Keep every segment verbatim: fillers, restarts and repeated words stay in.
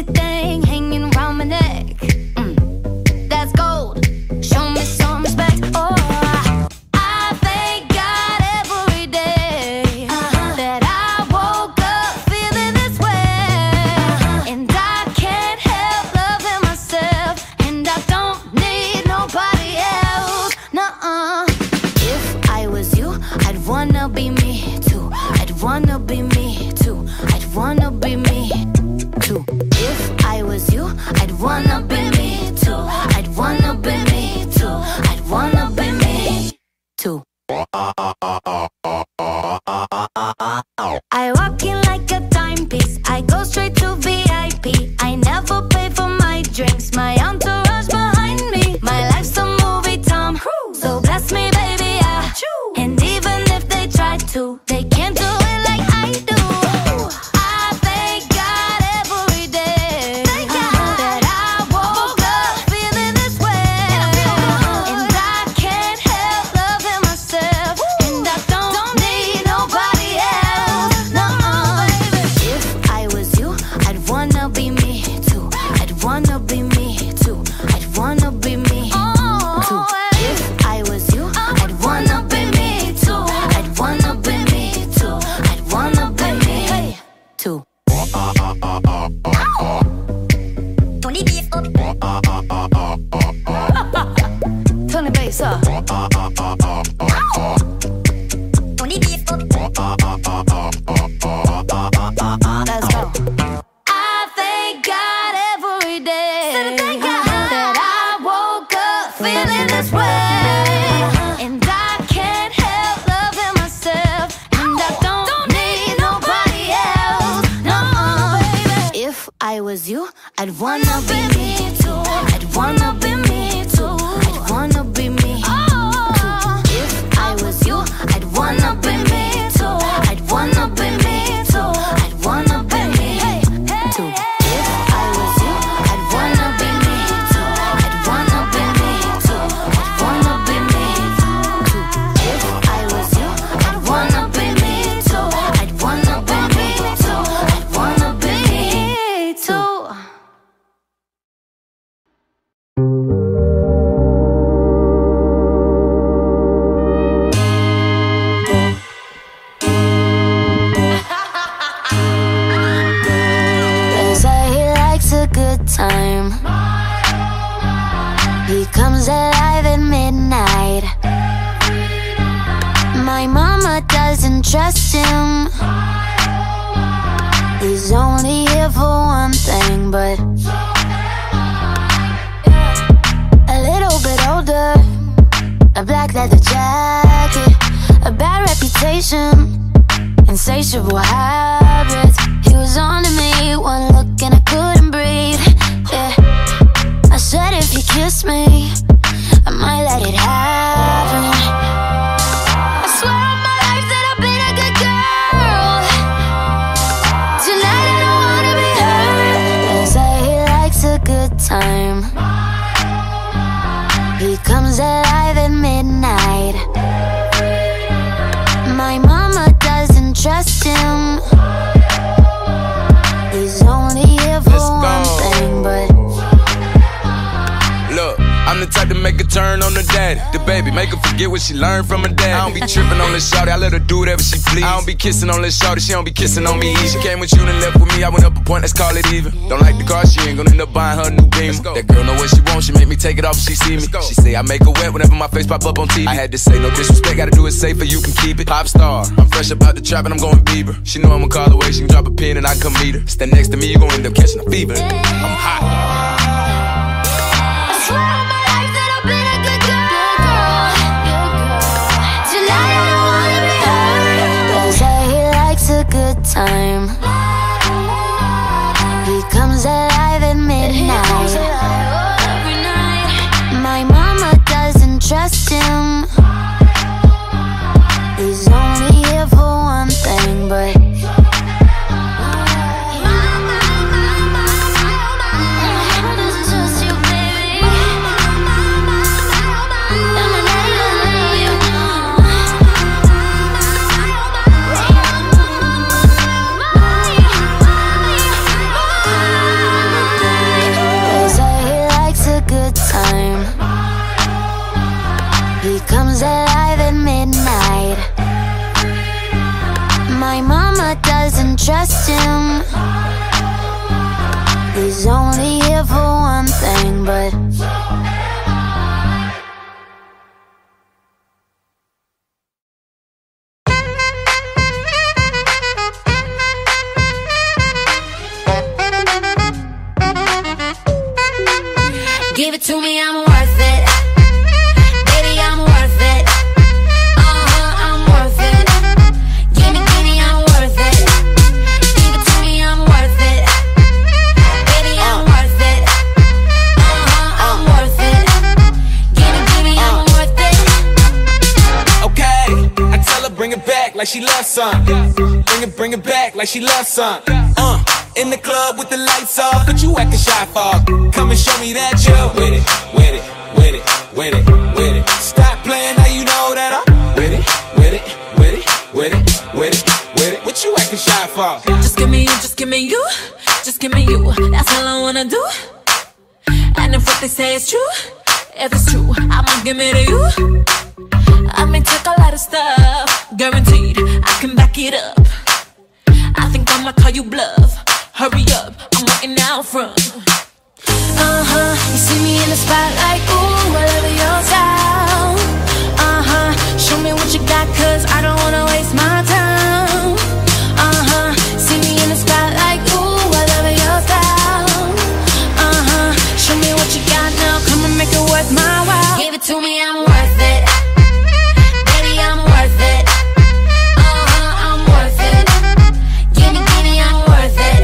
sexy thing hanging around my neck. Mm, that's gold. Show me some respect. Oh, I thank God every day uh-huh. that I woke up feeling this way, and I can't help loving myself, and I don't need nobody else. Nuh-uh. If I was you, I'd wanna be me too. I'd wanna be me too. I'd wanna be me too. If I was you, I'd wanna be me too. I'd wanna be me too. I'd wanna be me too. I walk in like a timepiece. I go straight to V I P. I never pay for my drinks. My entourage behind me. My life's a movie, Tom. So bless me, baby, yeah. And even if they try to, they can't do it like I do. I thank God every day that I woke up feeling this way, and I can't help loving myself, and I don't need nobody else. No, if I was you, I'd wanna be me too. I'd wanna be me too. I'd wanna be me too. If I was you, I'd wanna be me too. I'd wanna be me too. I'd wanna be me too. Tony beef up. Tony bass up. Tony beef up. Let's go. I thank God every day that I woke up feeling this way, and I can't help loving myself, and I don't need nobody else. No, if I was you, I'd wanna be me too. I'd wanna be me too. I'd wanna be me too. If I was you, I'd wanna be me too. I'd wanna be me too. I'd wanna be me too. If I was you, I'd wanna be me too. I'd wanna be me too. I'd wanna be me too. If I was you, I'd wanna be me too. I'd wanna be me too. I'd wanna be me too. They say he likes a good time. He comes alive at midnight. My mama doesn't trust him. He's only here for one thing, but a little bit older, a black leather jacket, a bad reputation, insatiable habits. He was on to me, one look and I couldn't breathe. Yeah, I said if he kissed me, I might let it happen. I swear on my life that I've been a good girl. Tonight I don't wanna be hurt. They say he likes a good time. He comes alive at midnight. My mama doesn't trust him. He's only here for one thing, but look, I'm the type to make a turn on the daddy. The baby, make her forget what she learned from her dad. I don't be tripping on this shawty, I let her do whatever she please. I don't be kissing on this shawty, she don't be kissing on me. She came with you and left with me, I went up a point, let's call it even. Don't like the car, she ain't gonna end up buying her a new Beamer. That girl know what she wants, she make me take it off if she see me. She say I make her wet whenever my face pop up on T V. I had to say no disrespect, gotta do it safer, you can keep it. Pop star, I'm fresh about the trap and I'm going Bieber. She know I'ma call away, she can drop a pin and I can come meet her. Stand next to me, you gon' end up catching a fever. I'm hot. Time. He comes alive at midnight. My mama doesn't trust him. He's only here for one thing, but he's only here for one thing, but give it to me, I'm worth it. Baby, I'm worth it. Uh-huh, I'm worth it. Give me, give me, I'm worth it. Give it to me, I'm worth it. Baby, I'm worth it. Uh-huh, I'm worth it. Give me, give me, I'm worth it. Okay, I tell her bring it back like she loves some. Bring it, bring it back like she loves some. Uh. In the club with the lights off, but you acting shy for. Come and show me that you're with it, with it, with it, with it, with it. Stop playing, now you know that I'm with it, with it, with it, with it, with it, with it. What you acting shy for? Just give me you, just give me you, just give me you. That's all I wanna do. And if what they say is true, if it's true, I'ma give it to you. I may take a lot of stuff, guaranteed I can back it up. I think I'ma call you bluff. Hurry up, I'm waiting out front. Uh-huh, you see me in the spotlight, ooh, I love your style. Uh-huh, show me what you got, cause I don't wanna waste my time. Uh-huh, see me in the spotlight, ooh, I love your style. Uh-huh, show me what you got now, come and make it worth my while. Give it to me, I'm worth it. Baby, I'm worth it. Uh-huh, I'm worth it. Give me, give me, I'm worth it.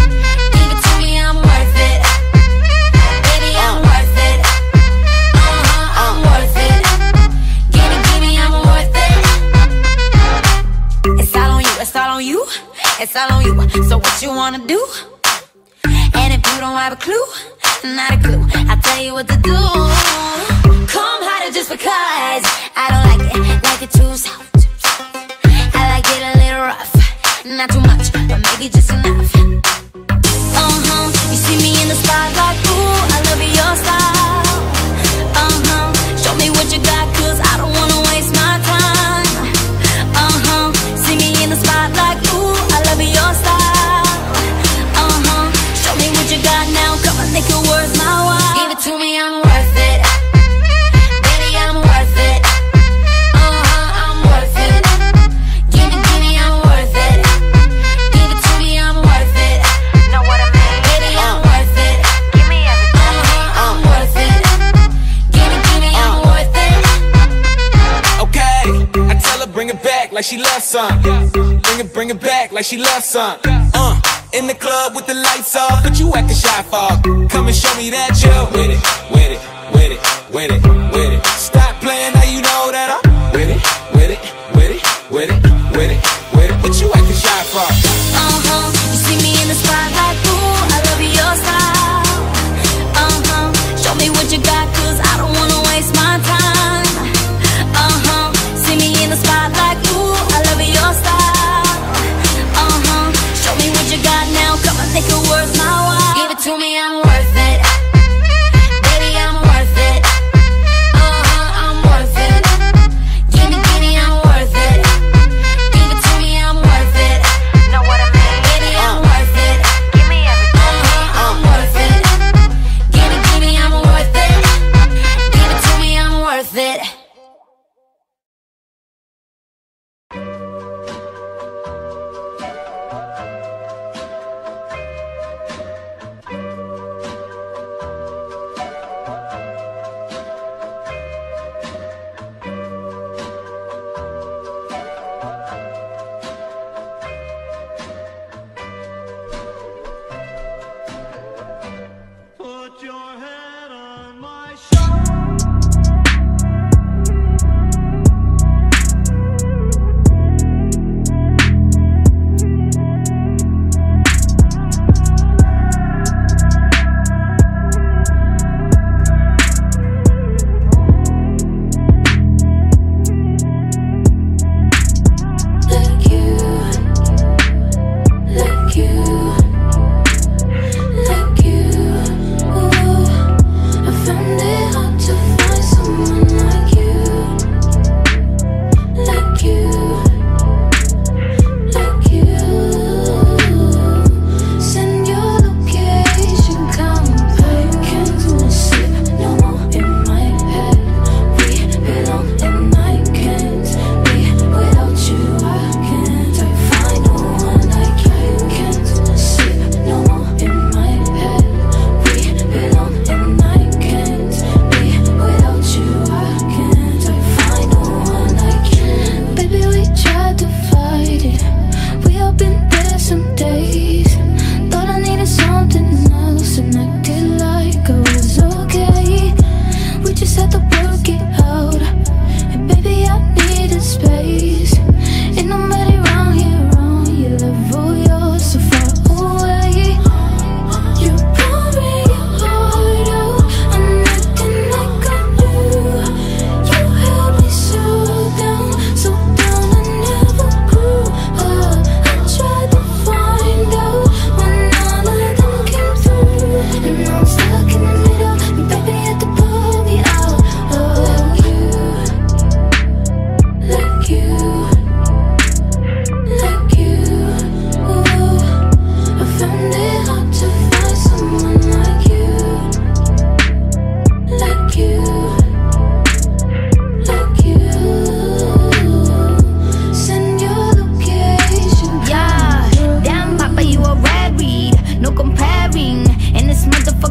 It's all on you, so what you wanna do? And if you don't have a clue, not a clue, I'll tell you what to do. Come harder just because I don't like it, like it too soft. I like it a little rough, not too much, but maybe just enough. Uh-huh, you see me in the spotlight, ooh, I love your style. Uh-huh, show me what you got, cause I don't wanna waste my time. Uh-huh, see me in the spotlight, ooh, your style. Uh-huh, show me what you got now, come and make it worth my while. Give it to me, I'm worth it. Baby, I'm worth it. Uh-huh, I'm worth it. Give me, give me, I'm worth it. Give it to me, I'm worth it. Know what I mean? Baby, I'm worth it. Give me everything. Uh-huh, I'm worth it. Give me, give me, I'm worth it. Okay, I tell her bring it back like she loves some. Bring it, bring it back like she loves some. Uh, in the club with the lights off, but you acting shy for. Come and show me that you're with it, with it, with it, with it, with it. Stop playing, now you know that I'm with it, with it, with it, with it, with it, with it. What you acting shy for? Uh-huh, you see me in the spotlight, ooh, I love your style. Uh-huh, show me what you got, cause I don't wanna waste my time. Uh-huh, see me in the spotlight, ooh, I love your style. You got now, come and make it worth my while. Give it to me, I'm worth it. Baby,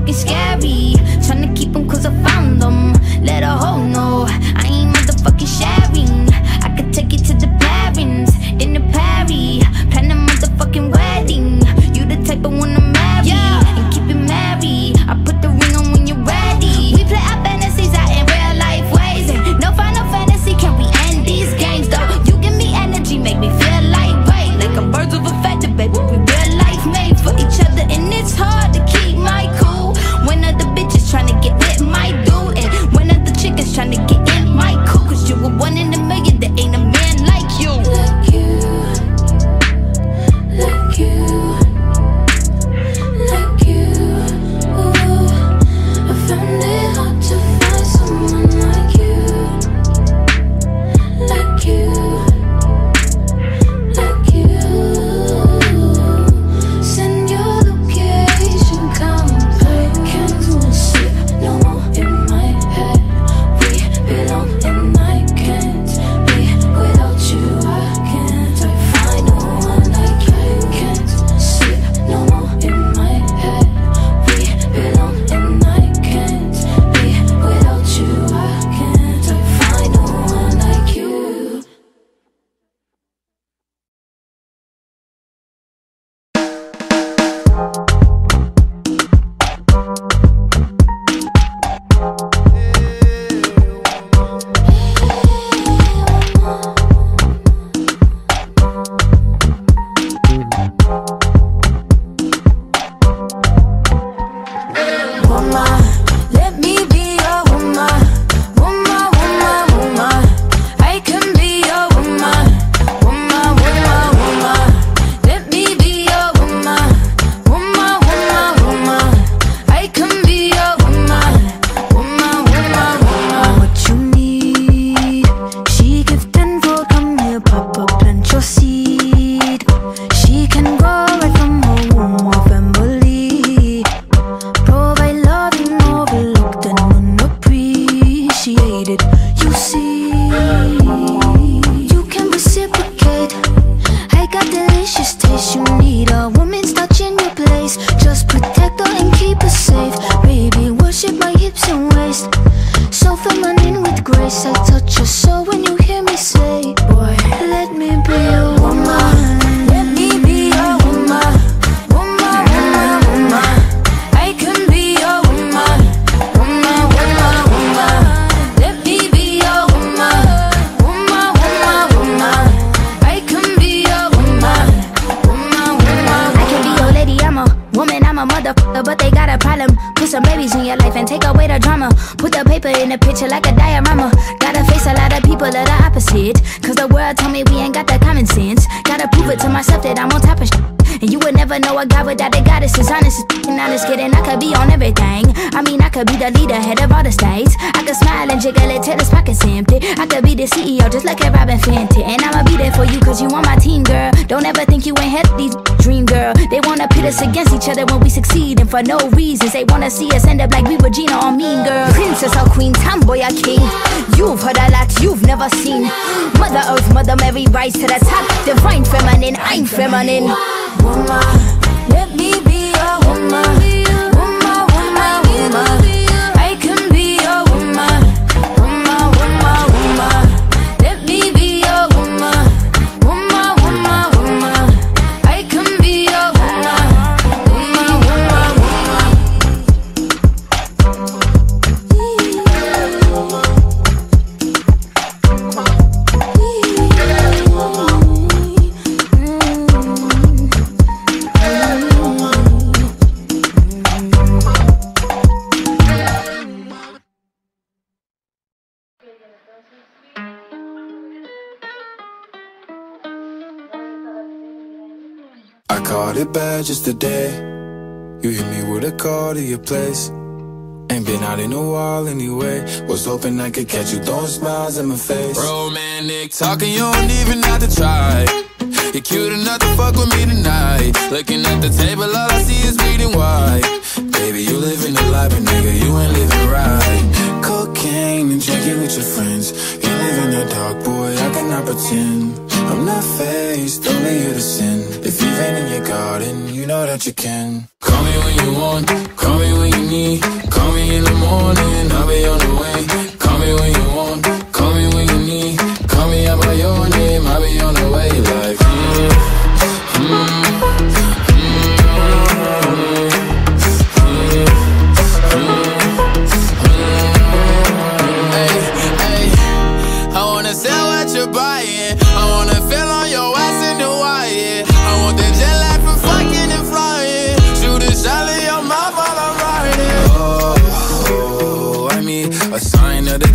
motherfucking scary. Tryna keep them cause I found them. Let a hoe know I ain't motherfucking sharing. I could take you to the parents, then the party, plan a motherfucking wedding. You the type of one to marry, yeah, and keep it married. I put the ring on when you're ready. We play our fantasies out in real life ways, and no final fantasy, can we end these games though? You give me energy, make me feel lightweight, like a birds of a feather, baby. We real life made for each other, and it's hard to keep my cool when other bitches tryna get with my dude, and when other chickens tryna get in my cool. Cause you were one in a million, there ain't a man like you. Like you, like you, like you. Ooh, I found it hard to find someone like you, like you, like you. Send your location, come play. Can't do a shit no more in my head. We belong and I can't be without you. I can't I find no one like you. Can't sleep no more in my head. We belong and I can't be without you. I can't I find no one like you. Woman, let me be your woman. Woman, woman, woman. I can be your woman. Woman, woman, woman. Let me be your woman. Woman, woman, woman. I can be your woman. Woman, woman, woman. What you need, she give tenfold. Come here, Papa, plant your seed. She can grow right from her womb of Emily. Provide loving, overlooked and unappreciated. You see, you can reciprocate. I got delicious taste. You need a woman's touch in your place. Just protect her and keep her safe. Baby, worship my hips and waist. So feminine with grace. I touch your soul when you hear me say, boy, let me be your woman. Let me be your woman. Woman, woman, woman. I can be your woman. Woman, woman, woman. Let me be your woman. Woman, woman, woman. I can be your woman. Woman, woman, I can be your lady, I'm a woman, I'm a motherfucker, but they got a problem. Put some babies in your life and take away the drama. Put the paper in the picture like a diorama. Gotta face a lot of people that are opposite, cause the world told me we ain't got that common sense. Gotta prove it to myself that I'm on top of shit. And you would never know a God without a goddess. Is honest, and honest kidding. I could be on everything. I mean, I could be the leader, head of all the states. I could smile and jiggle it till his pockets empty. I could be the C E O just like a Robin Fenty. And I'ma be there for you cause you on my team, girl. Don't ever think you ain't had these dream, girl. They wanna pit us against each other when we succeed, and for no reasons. They wanna see us end up like we Regina or Mean Girl. Princess or queen, tomboy or king. You've heard a lot you've never seen. Mother Earth, Mother Mary, rise to the top. Divine feminine, I'm feminine. woman. Let me be your woman. Woman, woman, woman. I can be your woman. Woman, woman, woman. Let me be your woman. Woman, woman, woman. I can be your woman. Woman, woman, I caught it bad just today. You hit me with a call to your place. Ain't been out in a while anyway. Was hoping I could catch you throwing smiles in my face. Romantic talking, you don't even have to try. You're cute enough to fuck with me tonight. Looking at the table, all I see is bleeding white. Baby, you living the life, but nigga, you ain't living right. Cocaine and drinking with your friends. You live in the dark, boy, I cannot pretend. I'm not faced, only you to sin. If you've been in your garden, you know that you can. Call me when you want, call me when you need.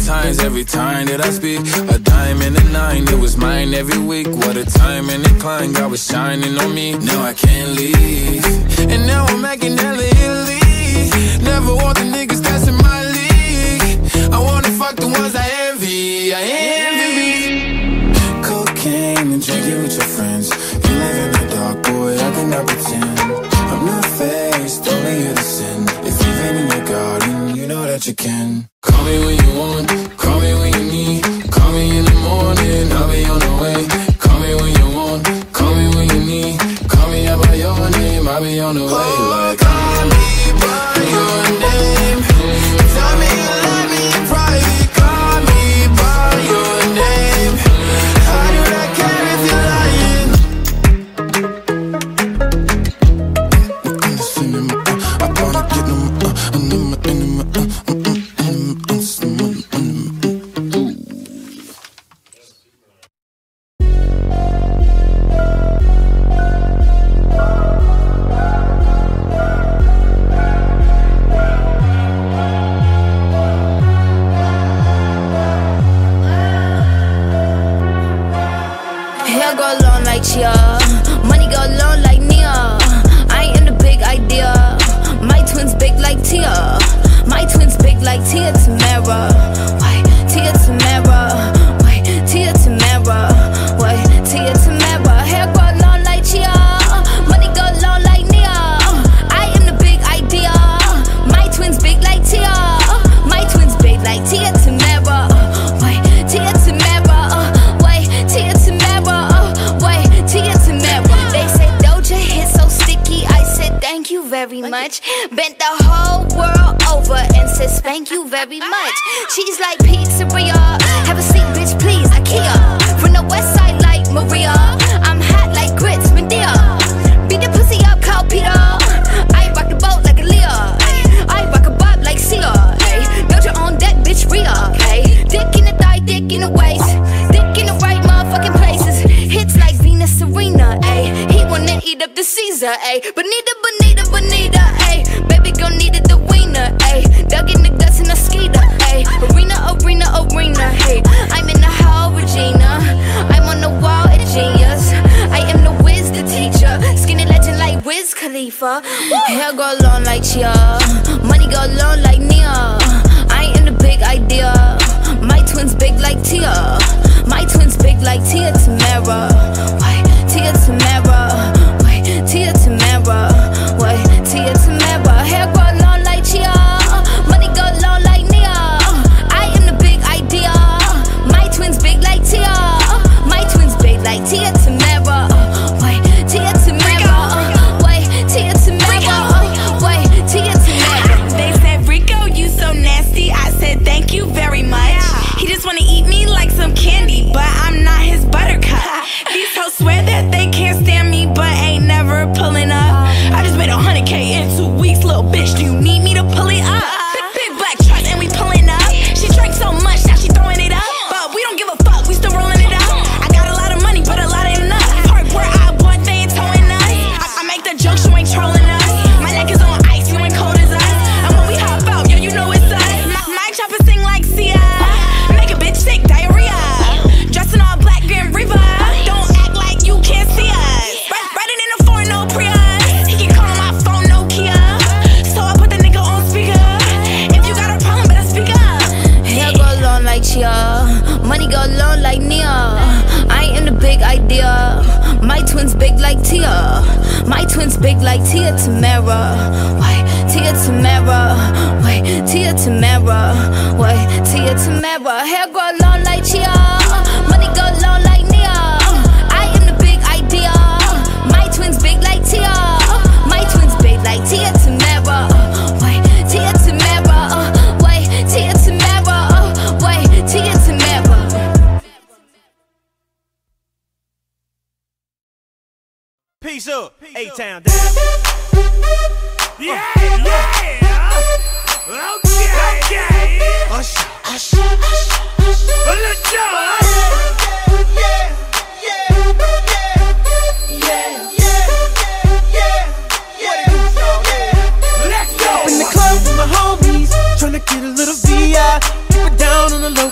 times, every time that I speak. A dime and a nine, it was mine every week. What a time and a climb, God was shining on me. Now I can't leave, and now I'm making hella Italy. Never want the niggas that's in my league. I wanna fuck the ones I envy, I envy. Cocaine and drinking with your friends. You live in the dark, boy, I cannot pretend. I'm not faced, only you're the sin. If you've been in your garden, you know that you can. Call me when you want, call me when you need. Call me in the morning, I'll be on the way. Call me when you want, call me when you need. Call me out by your name, I'll be on the way. Like, call me by your name. Tell me you love me in private. Call me by your name. How do I care if you're lying? I wanna get them, uh, and them, and them, uh, Hair go long like Chia, money go long like Nia. I ain't in the big idea. My twins big like Tia. My twins big like Tia Tamara. Why Tia Tamara? Why Tia Tamara? Why Tia Tamara? Hair go long like Chia, money go long like Nia. I am the big idea. My twins big like Tia. My twins big like Tia Tamara. Why Tia Tamara? Why Tia Tamara? Why Tia Tamara? They say Doja hit so sticky. I said thank you very much. Bent the whole world over and said thank you very much. She's like pizzeria. Have a seat, bitch, please. IKEA. From the west side like Maria. I'm hot like grits, Medea. Beat the pussy up, Carl Peter. I rock the boat like a Leah. I rock a bob like Sia. Doja on deck, bitch, Rhea. Dick in the thigh, dick in the waist. Dick in the right motherfucking places. Hits like Venus Serena. He wanna eat up the Caesar. Bonita, bonita, bonita. Baby girl needed the wiener. Dug in the guts in a skeeter. Arena, arena, arena. Hey, I'm in the hall, Regina. I'm on the wall, a genius. I am the whiz, the teacher. Skinny legend like Wiz Khalifa. Hair go long like Chia, money go long like Nia. I am the big idea. My twins big like Tia. My twins big like Tia Tamara. Why Tia Tamara? Why Tia Tamara? Why Tia Tamara? Hair go long like Chia, money go long like Nia. I am the big idea. My twins big like Tia. My twins big like Tia Tamara. Why Tia Tamara? Why Tia Tamara? Why Tia Tamara? They said, Rico, you so nasty. I said, thank you very much. He just wanna eat me like some candy, but I'm not his buttercup. These hoes swear that they can't stand me, but ain't never pulling up. I just made a hundred K in two weeks, little bitch. Do you need me to pull it up? Big, big black truck and we pulling up. She drank so much, now she throwing it up. But we don't give a fuck, we still rolling it up. I got a lot of money, but a lot ain't enough. Park where I want, they ain't towing us. I, I make the jokes, you ain't trolling us. My neck is on ice, you ain't cold as us. And when we hop out, yo, you know it's us. My, my chopper sing like Sia. Make a bitch sick, diarrhea. Dressing all black, Grim Reaper. Don't act like you can't see us. Riding in a foreign, no Prius. He can call on my phone, Nokia. So I put the nigga on speaker. If you got a problem, better speak up. Hair go long like Chia, money go long like Nia. I am the big idea. My twins big like Tia. My twins big like Tia Tamara. Why Tia Tamara? Why Tia Tamara? Why Tia Tamara? Hair go long like Chia, money go long like Nia. I am the big idea. My twins big like Tia. My twins big like Tia Tamara. Why Tia Tamara? Why Tia Tamara? Why Tia Tamara? Peace up, A-Town down. Yeah, yeah. Okay, okay. Hush, hush, hush, hush. Let's go. Yeah, yeah, yeah, yeah, yeah, yeah. Let's go. In the club with my homies, tryna get a little V I. Keep it down on the low.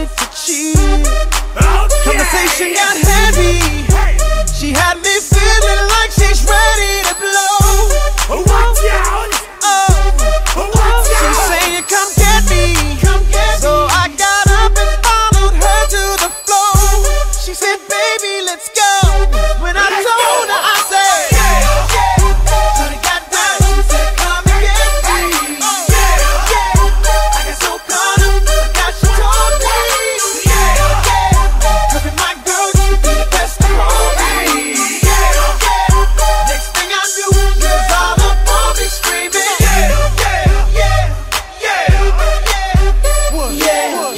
started to cheat. Conversation got heavy. She had me feeling like she's ready to blow. Watch out! Oh, she's saying, "Come get me." So I got up and followed her to the floor. She said, "Baby, let's go." When I told her, I said, "Yeah, yeah." So they got down and said, "Come and get me." Yeah, yeah. I got so caught up, forgot she told me. Yeah, yeah. Cause with my girl, you could be the best of all me. Yeah, yeah. Next thing I knew, she was all up on me screaming. Yeah, yeah, yeah, yeah, yeah, yeah,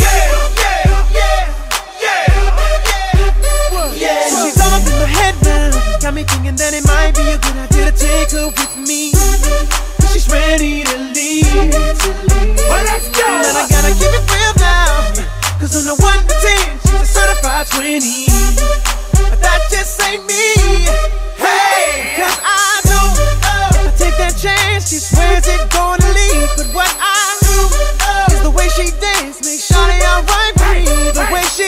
yeah, yeah, yeah. So she's all up in my head now, got me thinking that it might be a good idea to take her with me. She's ready to leave. Well, let's go. And I gotta keep it real now, cause on the one to ten, she's a certified twenty. But that just ain't me. Hey, cause I know if I take that chance, she swears it's gonna leave. But what I do is the way she dance makes Shawty alright with me. The way she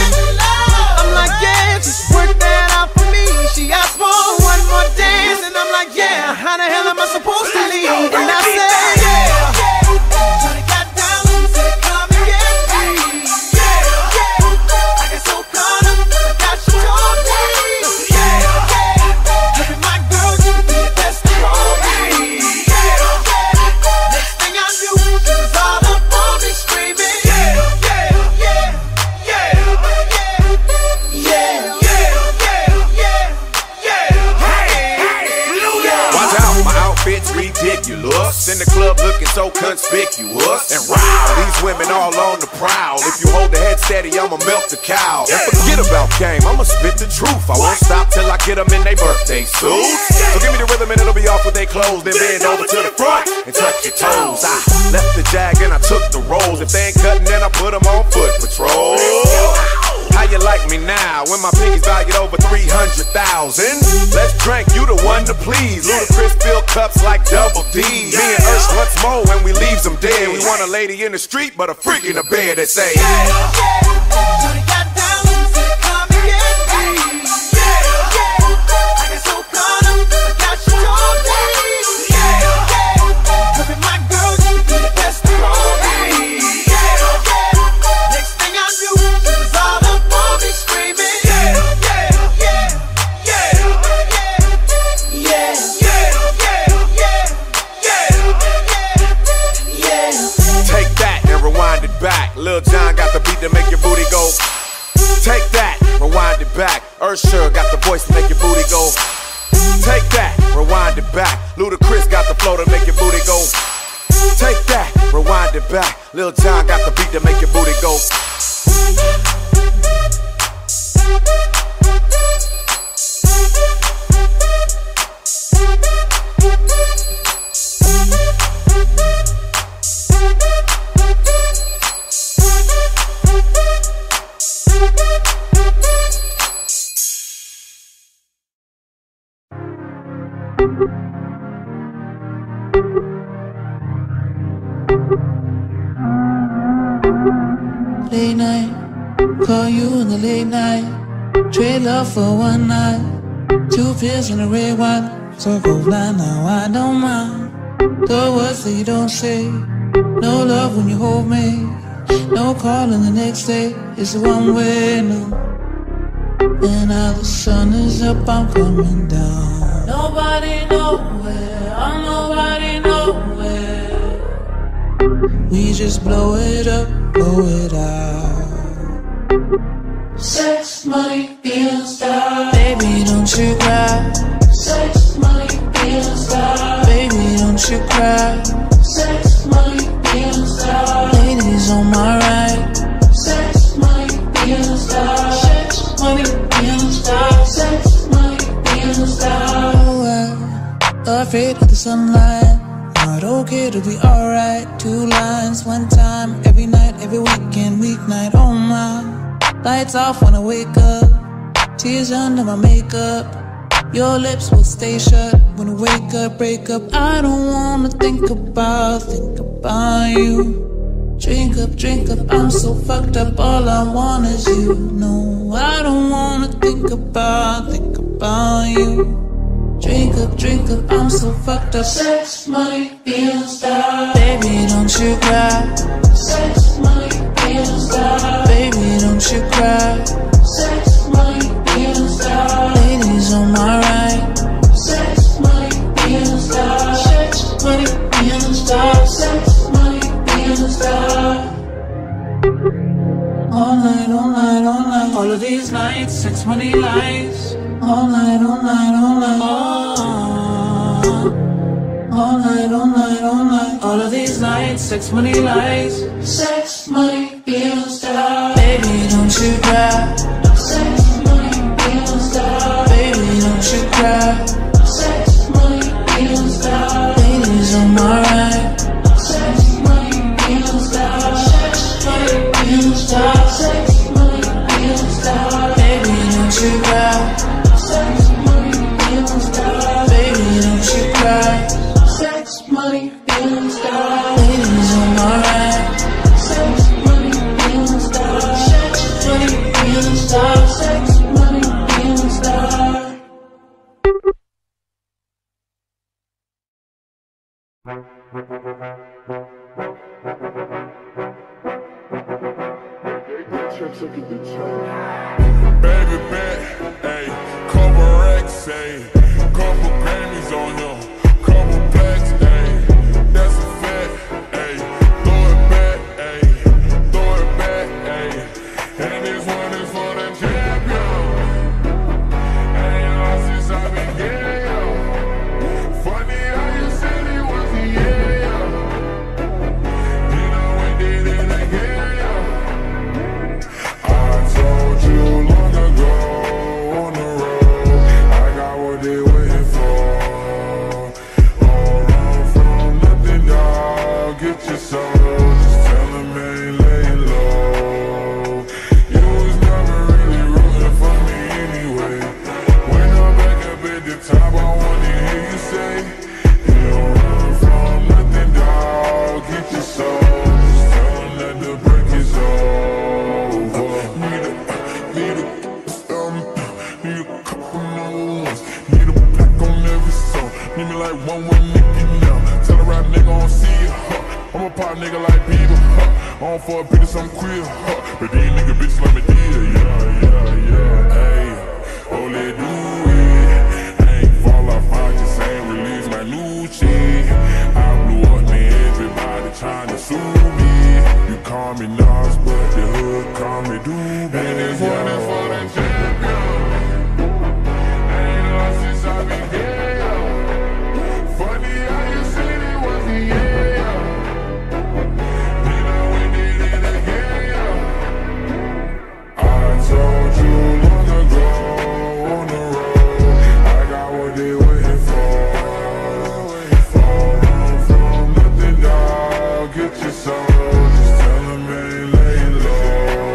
I'm like, yeah, just work that out for me. She asked for one more dance, and I'm like, yeah, how the hell am I supposed to leave? And I said, yeah. So they got down and said, "Come and get me." Yeah, yeah. I got so caught up, forgot she told me. Yeah, yeah. Having my girl, you could be the best of all me. Yeah, yeah. Next thing I knew, she was all up on me screaming. Yeah, yeah, yeah, yeah, yeah, yeah, yeah, yeah, yeah. Hey, hey, Watch out, my outfit's ridiculous. In the club looking so conspicuous. And wow, these women all on the prowl. If you hold the head steady, I'ma milk the cow. And forget about game, I'ma spit the truth. I won't stop till I get them in their birthday suits. So give me the rhythm and it'll be off with their clothes. Then bend over to the front and touch your toes. I left the jag and I took the rolls. If they ain't cutting, then I put them on foot patrol. How you like me now when my pinky's valued over three hundred thousand? Let's drink, you the one to please. Ludacris fill cups like double D. Me and Ursh once more when we leaves them dead. We want a lady in the street, but a freak in the bed that say, yeah, yeah. So they got down and said, "Come and get me." Yeah, yeah. I got so caught up, forgot she told me. Yeah, yeah. Cause with my girl, you could be the best of all me. Yeah, yeah. Next thing I knew, she was all up on me screaming. Yeah, yeah, yeah, yeah, yeah, yeah, yeah, yeah, yeah, yeah. take that and rewind it back. Lil Jon got the beat to make your booty go. Take that, rewind it back. Usher got the voice to make your booty go. Take that, rewind it back. Ludacris got the flow to make your booty go. Take that, rewind it back. Lil Jon got the beat to make your booty go. Late night, call you in the late night. Trade love for one night. Two pills and a red wine. So go blind now, I don't mind. The words that you don't say. No love when you hold me. No calling the next day. It's a one way, no. And now the sun is up, I'm coming down. Nobody nowhere, I'm nobody nowhere. We just blow it up, blow it out. Sex, money, being a star. Baby, don't you cry. Sex, money, being a star. Baby, don't you cry. Sex, money, being a star. Ladies on my right. Sex, money, being a star. Sex, money, being a star. Sex, money, being a star. Oh, well, afraid of the sunlight. Not okay to be alright. Two lines, one time, every night, every weekend, weeknight. Oh my, lights off when I wake up. Tears under my makeup. Your lips will stay shut when we wake up, break up. I don't wanna think about, think about you. Drink up, drink up, I'm so fucked up, all I want is you. No, I don't wanna think about, think about you. Drink up, drink up, I'm so fucked up. Sex, money, being style. Baby, don't you cry. Sex, money, being style. Baby, don't you cry. Sex, money, being style. Ladies on my right. Sex, money, being style. Sex, money, being style. Sex, money, being style. All night, all night, all night. All of these nights, sex, money, lies. All night, all night, all night. Oh. All night, all night, all night. All of these nights, sex, money, lies. Sex, money, bills, style. Baby, don't you cry. Sex, money, bills, style. Baby, don't you cry. Sex, money, bills, style. Ladies on my right. Sex, money, bills, style. Sex, money, bills, style. Sex, money, bills, style. Baby, don't you cry. Sex, money, bills, style. Baby, don't you cry. Sex, money, bills, style. Ladies on my right. Sex, money, bills, style. Sex, money, bills, style. Sex, money, bills, style. Baby bet, ayy, couple racks, ayy, couple Grammys on him, couple plaques, ayy, that's a fact, ayy, throw it back, ayy, throw it back, ayy, and this one is for the champion. Ain't lost since I began, yo. Funny how you said it was the year, yo. You know we did it again, yo. I told you long ago on the road, I got what they waiting for. All run from nothing, dog. Get your soul, just tell them ain't laying low. You was never really rooting for me anyway. When I'm back up at the top, I wanna hear you say, you don't run from nothing, dog. Get your soul, just tell them that the break is over. Need a, need a, um, need a couple more ones. Need a pack on every song. Need me like one with Nicky now. Tell a rap nigga I don't see it, huh? I'm a pop nigga like Bieber, huh? On for a bitch, some queer, huh? But these nigga bitches let me deal, yeah, yeah, yeah. Ayy, oh, let do it. Ain't fall off, I just ain't release my new shit. I blew up, man, everybody trying to sue me. You call me Nas, but the hood call me Doobie. And this one is for the champion. Ain't lost since I began, yo. Funny how you said it was the year, yo. You know we did it again, yo. I told you long ago on the road, I got what they waiting for. All run from nothing, dog. Get your soul, just tell them ain't laying low.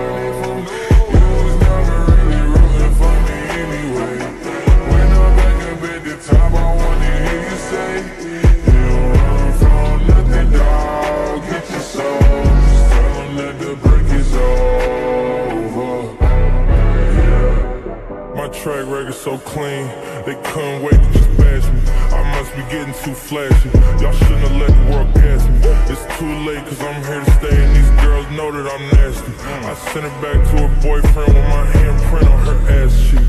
You was never really rooting for me anyway. When I'm back up at the top, I wanna hear you say, you don't run from nothing, dog. Get your soul, just tell them that the break is over. Yeah. My track record so clean, they couldn't wait to just bash me. I must be getting too flashy. Y'all shouldn't have let the world gas me. It's too late cause I'm here to stay and these girls know that I'm nasty. I sent it back to her boyfriend with my handprint on her ass cheek.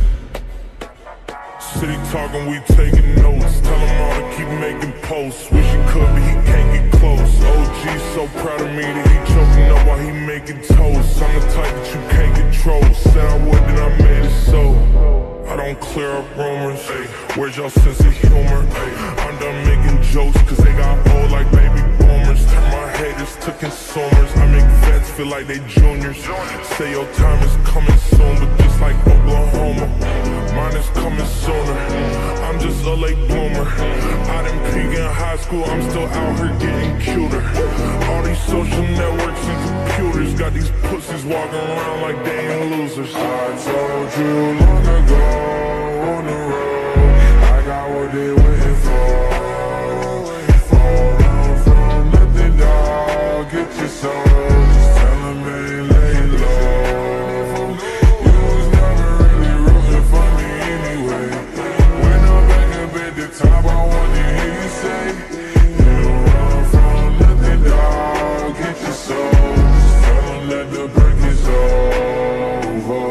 City talking, we taking notes. Tell him all to keep making posts. Wish he could but he can't get close. O G's so proud of me that he choking up while he making toast. I'm the type that you can't control. Said I would, then I made it so. I don't clear up rumors. Where's your sense of humor? I'm done making jokes cause they got old like baby boomers. Turn my haters to consumers. I make vets feel like they juniors. Say your time is coming soon, but just like Oklahoma, mine is coming sooner. I'm just a late bloomer. I didn't peak in high school, I'm still out here getting cuter. All these social networks and computers got these pussies walking around like they ain't losers. I told you long ago on the road, I got what they waiting for. All run from nothing, dog. Get your soul. Just tell him ain't lay low. You was never really rooting for me anyway. When I'm back up at the top, I wanna hear you say, you don't run from nothing, dog. Get your soul. Just tell him that the break is over.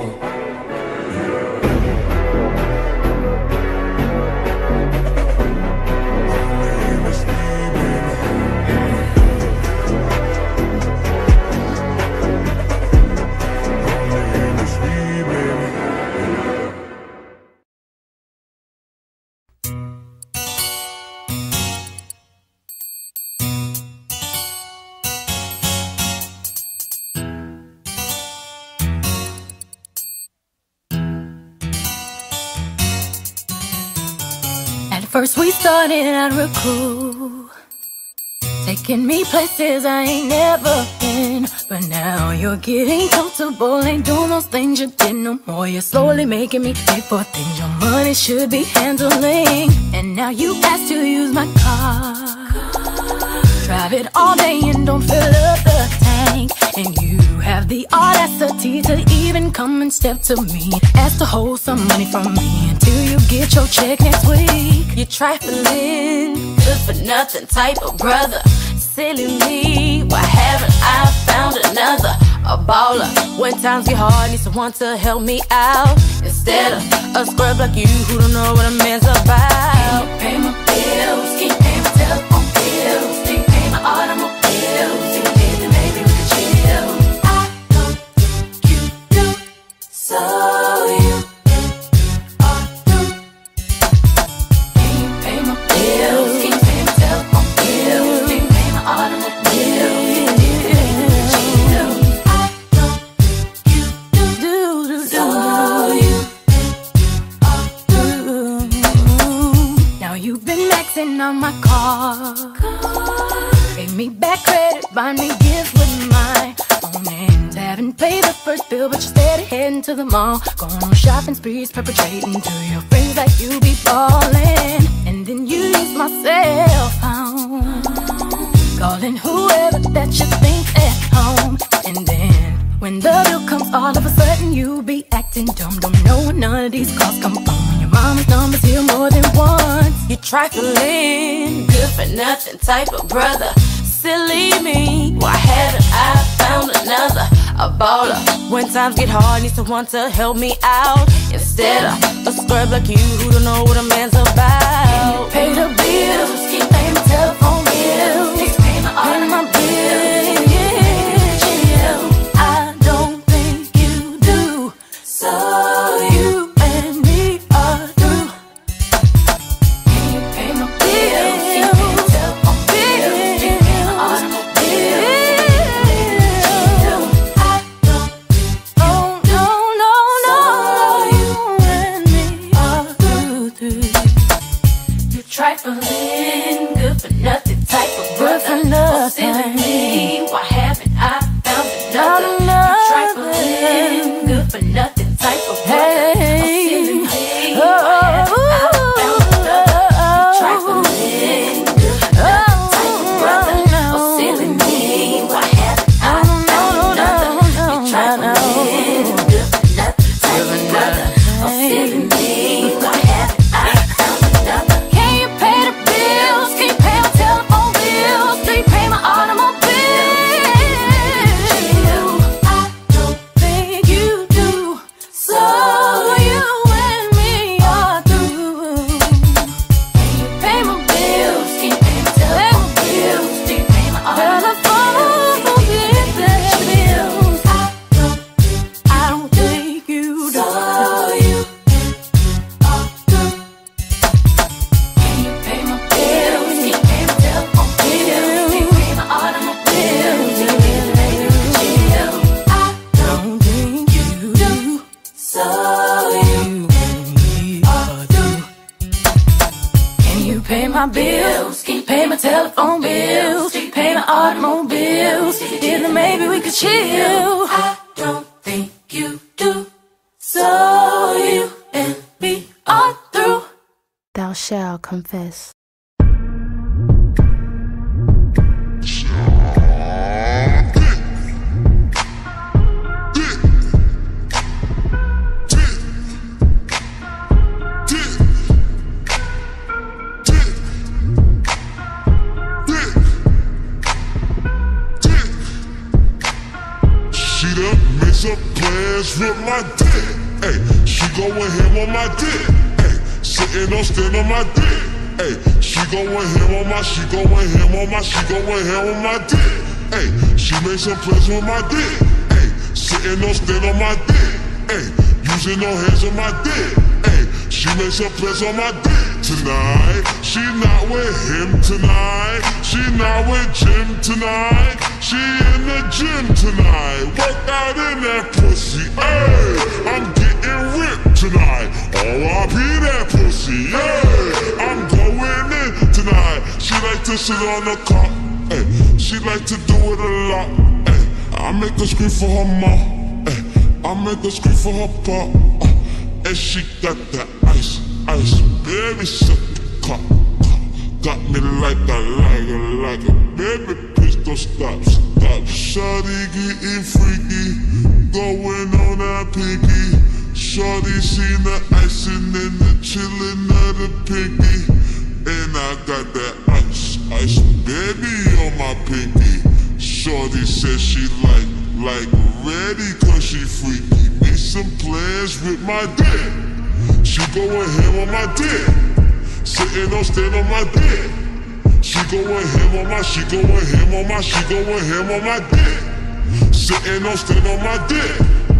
First we started out real cool, taking me places I ain't never been. But now you're getting comfortable, ain't doing those things you did no more. You're slowly making me pay for things your money should be handling. And now you ask to use my car, drive it all day and don't fill up the tank. And you have the audacity to even come and step to me, ask to hold some money from me until you get your check next week. You're trifling, good for nothing type of brother. Silly me, why haven't I found another? A baller, when times get hard, need someone to help me out, instead of a scrub like you who don't know what a man's about. Can you pay my bills? Can you pay my telephone bills? Can you pay my automobiles? Can you pay them, maybe we can chill? I don't think you do, so you are through. Can you pay my bills? Can you pay my telephone bills? Can you pay my automobiles? On my car, pay me back credit, buy me gifts with my own hands. Haven't paid the first bill, but you're steady heading to the mall, going on shopping sprees, perpetrating to your friends like you be ballin'. And then you use my cell phone, calling whoever that you think at home. And then when the bill comes, all of a sudden you be acting dumb. Don't know where none of these calls come from. Your mama's number's here more than once. You trifling, good for nothing type of brother. Silly me, why haven't I found another? A baller, when times get hard, need someone to help me out, instead of a scrub like you who don't know what a man's about. Can you pay the bills? Can you pay my telephone bills? Can you pay my pay my bills? I don't think you do, so you and me are through. Can you pay my bills? Can you pay my telephone bills? Can you pay my automobile? I don't think oh, no, no, no, so you and me are through, through. You trifling, good for nothing type of brother. Oh, silly me, why haven't I found another? You trifling, good for nothing type of brother. Oh, silly me, why haven't I found another? You trifling, good for nothing type of brother. Oh, silly me, why haven't I found another? You trifling, good for nothing type of brother. Oh, silly me, why haven't I found another? Can you pay the bills? Can you pay my telephone bills? Do you pay my automobile? I don't think you do, so you and me are through. Can you pay my bills? Can you pay my telephone bills? Do you pay my automobile? Bills? I don't, I don't think you do, so you are through. Can you pay my bills? Can you pay my telephone bills? Can you pay my automobile? Do you pay the baby we can chill? I don't think you do, so you and me are through. Can you pay my bills? Can you pay my telephone bills? Can you pay my automobiles? Then maybe we could chill. I don't think you do, so you and me are through. Thou shalt confess. some plans with my dick. Ay, she going ham on my dick. Ay, sitting on stand on my dick. Ay, she going ham on my, she going ham on my, she going ham on my dick. Ay, she made some plans with my dick. Ay, sitting on stand on my dick. Ay, using no hands on my dick. Ay, she made some plans on my dick tonight. She not with him tonight. She not with Jim tonight. She in the gym tonight. Work out in that pussy. Ay, I'm getting ripped tonight. R I P that pussy. Ay, I'm going in tonight. She like to sit on the cot. Ay, she like to do it a lot. Ay, I make her scream for her mom. Ay, I make her scream for her pop. Uh, and she got that ice, ice, baby, shut the cup. Got me like I like it, like it. Baby, please don't stop, stop. Shawty getting freaky, going on that pinky. Shawty seen the icing and the chillin' of the pinky. And I got that ice, ice, baby, on my pinky. Shawty said she like, like ready cause she freaky. Make some plans with my dick. She going ham on my dick. Sitting on stand on my dick. She going ham on my, she going ham on my, she going ham on my dick. Sitting on stand on my dick.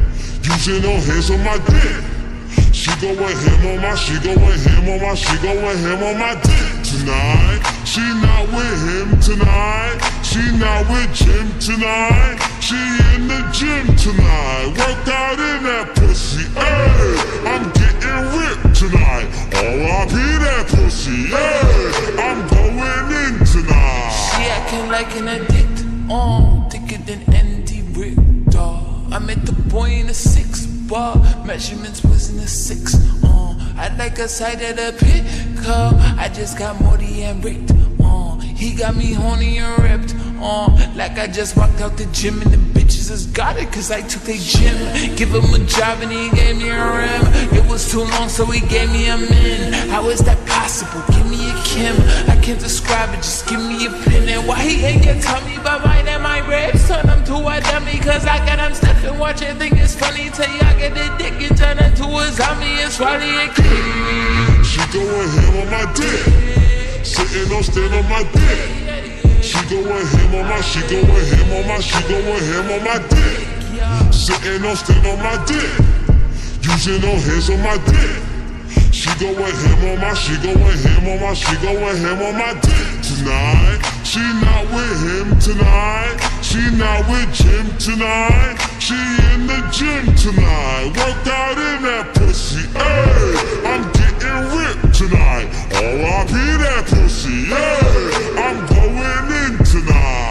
Using no hands on my dick. She going ham on my, she going ham on my, she going ham on my dick tonight. She not with him tonight. She not with Jim tonight. She in the gym tonight. Work out in that pussy. Ay, I'm getting ripped tonight. R I P that pussy. Ay, I'm going in tonight. She acting like an addict. Oh, thicker than Andy Richter. I met the boy in a six bar. Measurements was in a six. Oh, I like a side of the pickup. I just got Morty and raped. Oh, he got me horny and ripped. Oh, like I just walked out the gym and the bitches just got it cause I took their gym. Give him a job and he gave me a rim. It was too long so he gave me a min. How is that possible? Give me a Kim. I can't describe it, just give me a pin. And why he ain't get tell me about mine and my ribs? Turn him to a dummy cause I got him stiff and watch it. Think it's funny till y'all get the dick and turn into a zombie and swallow a kid. She going ham on my dick. Sitting on stand on my dick. She going ham on my, she going ham on my, she going ham on my dick. Sitting on stand on my dick. Using no hands on my dick. She going ham on my, she going ham on my, she going ham on my dick tonight. She not with him tonight. She not with Jim tonight. She in the gym tonight. Work out in that pussy. Ay, I'm getting ripped tonight. R I P that pussy. Ay, I'm going in tonight.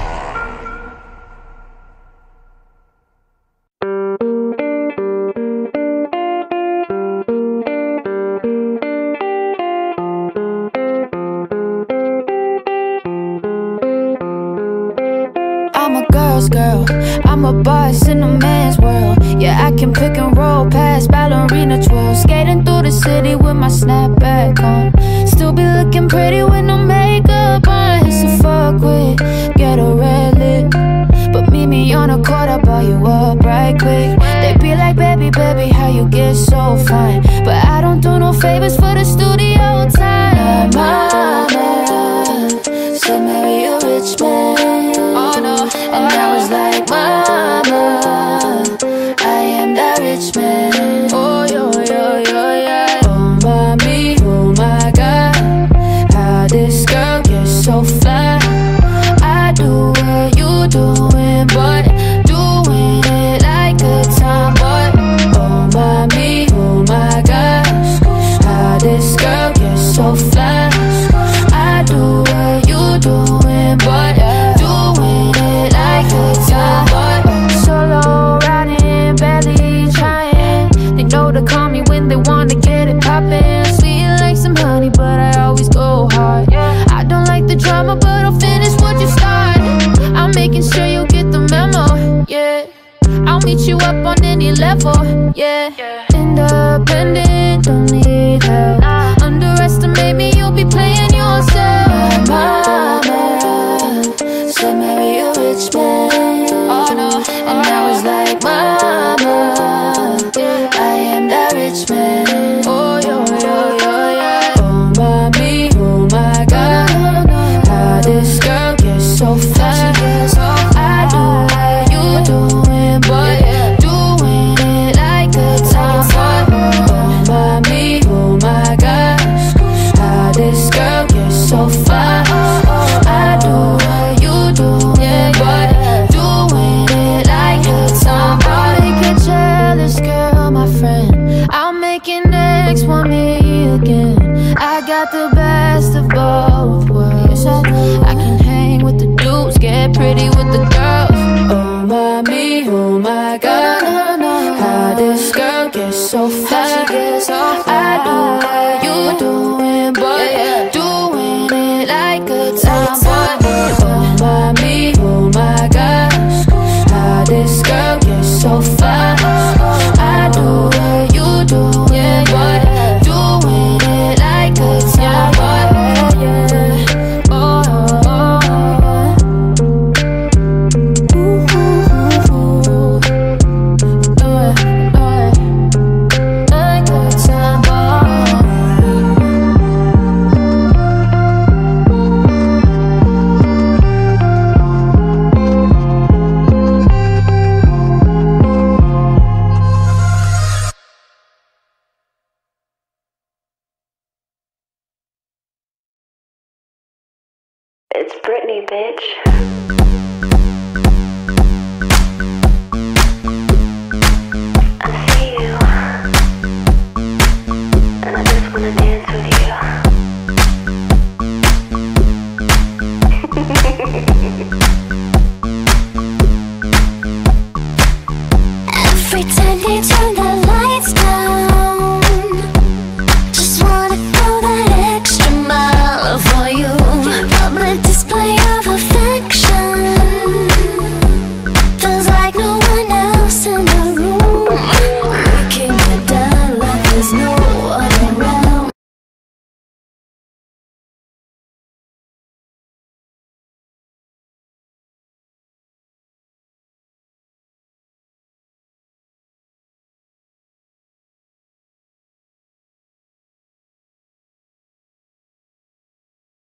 I'm a girl's girl, I'm a boss in a man's world. Yeah, I can pick and roll past ballerina twirls. Skating through the city with my snapback on. Still be looking pretty with no makeup on. It's a fuck with, get a red lip. But meet me on a court, I'll buy you up right quick. They be like, baby, baby, how you get so fine? But I don't do no favors for the studio time. My mama said marry a rich man. Oh no, and I was like, mama, I am that rich man. Oh yo, yo, yo, yeah. Oh mommy, oh my God, how this girl gets so fly. I do what you doing, but doing it like a tomboy. Oh mommy, oh my gosh, how this girl gets so fly. I do what you doing, but doing it like a tomboy. Solo riding, barely trying. They know to call me when they wanna get it poppin'. Sweet like some honey, but I always go hard. I don't like the drama, but I'll finish what you started. I'm making sure you get the memo, yeah. I'll meet you up on any level, yeah. Independent, don't need help. Underestimate me, you'll be playing yourself. Mama said marry a rich man. Oh no, and I was like, mama, so fast. I do what you doing, but doing it like a tomboy. Oh my me, oh my gosh, how this girl gets so fast. I do what you doing, but doing it like a tomboy. Yeah. Oh, oh, oh. Ooh, ooh, ooh. Do it, do it like a tomboy. It's Britney, bitch. I see you, and I just wanna dance with you. Every time you turn the